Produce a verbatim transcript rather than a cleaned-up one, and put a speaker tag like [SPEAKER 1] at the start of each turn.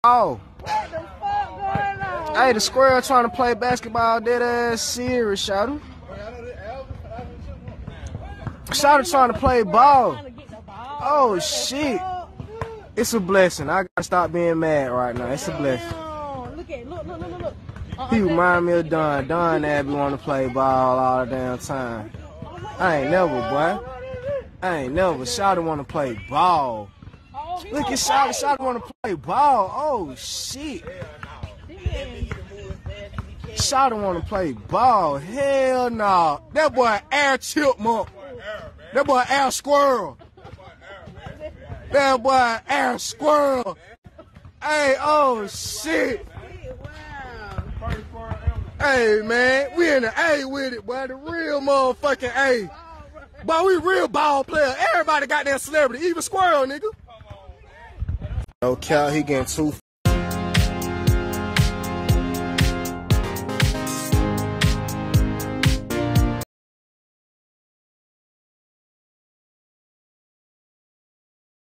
[SPEAKER 1] Oh.
[SPEAKER 2] What the fuck going on?
[SPEAKER 1] Hey, the squirrel trying to play basketball dead ass serious, Shawty. Shawty trying to play ball. Oh shit. It's a blessing. I gotta stop being mad right now. It's a blessing.
[SPEAKER 2] Look at look look look look. Uh-uh,
[SPEAKER 1] He remind me of Don. Don Abby want to play ball all the damn time. I ain't never, boy. I ain't never. Shawty want to play ball. Look at Shawty. Shawty want to play ball. Oh shit. Shawty want to play ball. Hell no. Nah. That boy air chipmunk. That boy air squirrel. That boy air squirrel. Hey, oh shit. Hey man, we in the A with it, boy. The real motherfucking A. Boy, we real ball player. Everybody got that celebrity, even Squirrel, nigga. No cap, he getting two